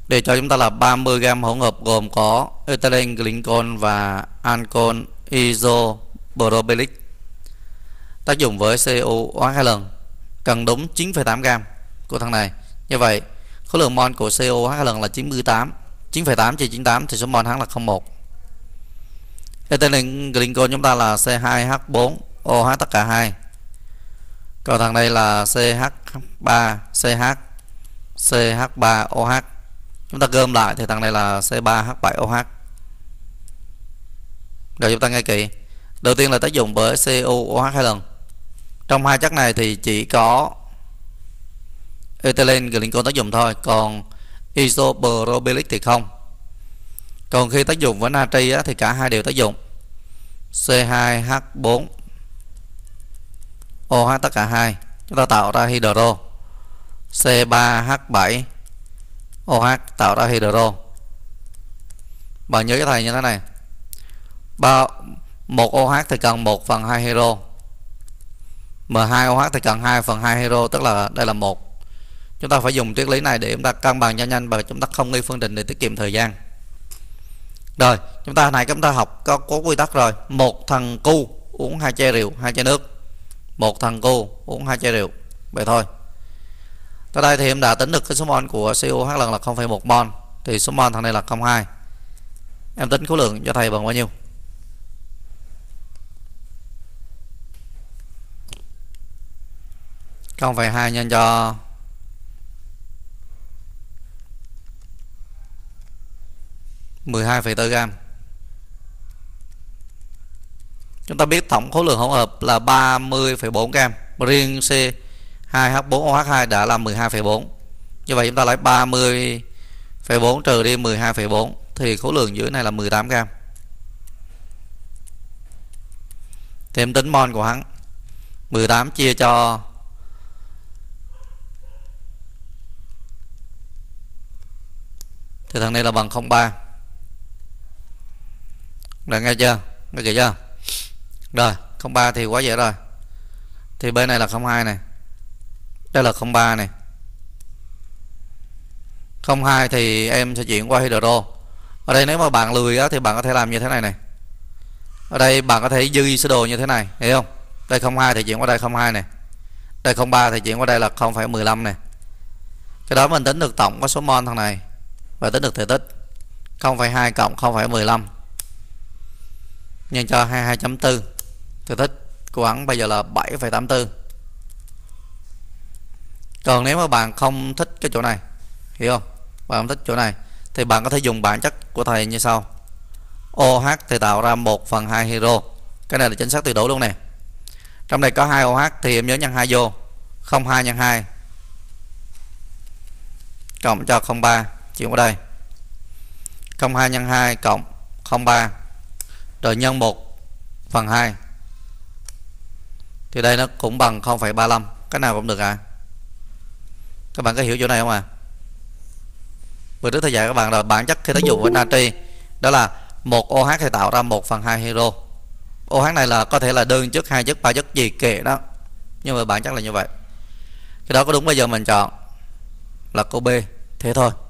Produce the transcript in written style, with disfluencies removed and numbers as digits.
Để cho chúng ta là 30 gam hỗn hợp gồm có ethylene glycol và alcohol isopropylic tác dụng với CO OH hai lần, cần đúng 9,8 gam của thằng này. Như vậy khối lượng mol của CO OH hai lần là 98, 9,8 chia 98 thì số mol hắn là 01. Ethylene glycol chúng ta là C2H4OH tất cả 2. Còn thằng đây là CH3CH CH3OH. Chúng ta gom lại thì thằng này là C3H7OH. Rồi chúng ta nghe kỹ. Đầu tiên là tác dụng với COOH hai lần. Trong hai chất này thì chỉ có ethylene glycol tác dụng thôi, còn isopropylic thì không. Còn khi tác dụng với natri thì cả hai đều tác dụng. C2H4OH tất cả 2, chúng ta tạo ra hydro. C3H7OH tạo ra hydro. Bạn nhớ cho thầy như thế này. Một OH thì cần 1/2 hydro, M2OH thì cần 2/2 hydro, tức là đây là 1. Chúng ta phải dùng triết lý này để chúng ta cân bằng cho nhanh và chúng ta không ghi phương trình để tiết kiệm thời gian. Rồi, chúng ta này chúng ta học có quy tắc rồi. Một thằng cu uống 2 chai rượu, 2 chai nước. Một thằng cu uống 2 chai rượu. Vậy thôi. Tới đây thì em đã tính được cái số mol của COH lần là 0,1 mol, thì số mol thằng này là 0,2. Em tính khối lượng cho thầy bằng bao nhiêu? Không phải 2 nhân cho 12,4 gam. Chúng ta biết tổng khối lượng hỗn hợp là 30,4 gam. Riêng C2H4OH2 đã là 12,4. Như vậy chúng ta lấy 30,4 trừ đi 12,4 thì khối lượng dưới này là 18 gam. Thì em tính mol của hắn. 18 chia cho thì thằng này là bằng 0,3. Rồi nghe chưa? Nghe kỹ chưa? Rồi, 0,3 thì quá dễ rồi. Thì bên này là 0,2 này. Đây là 0,3 này. 0,2 thì em sẽ chuyển qua hydro. Ở đây nếu mà bạn lười á, thì bạn có thể làm như thế này này. Ở đây bạn có thể dư sơ đồ như thế này, hiểu không? Đây 0,2 thì chuyển qua đây 0,2 này. Đây 0,3 thì chuyển qua đây là 0,15 này. Cái đó mình tính được tổng có số mol thằng này và tính được thể tích. 0,2 cộng 0,15 nhân cho 22.4. Thể tích của hắn bây giờ là 7,84. Còn nếu mà bạn không thích cái chỗ này, hiểu không? Bạn không thích chỗ này thì bạn có thể dùng bản chất của thầy như sau. OH thì tạo ra 1/2 hydro. Cái này là chính xác tuyệt đối luôn nè. Trong đây có 2 OH thì em nhớ nhân 2 vô. 0,2 nhân 2 cộng cho 0,3 chuyển qua đây. 0,2 nhân 2 cộng 0,3 rồi nhân 1/2 thì đây nó cũng bằng 0,35. Cái nào cũng được à? Các bạn có hiểu chỗ này không à? Vừa trước thầy dạy các bạn là bản chất khi tác dụng với natri đó là một OH thì tạo ra 1/2 hydro. OH này là có thể là đơn chất, hai chất, ba chất gì kệ đó, nhưng mà bản chất là như vậy. Cái đó có đúng bây giờ mình chọn là câu B thế thôi.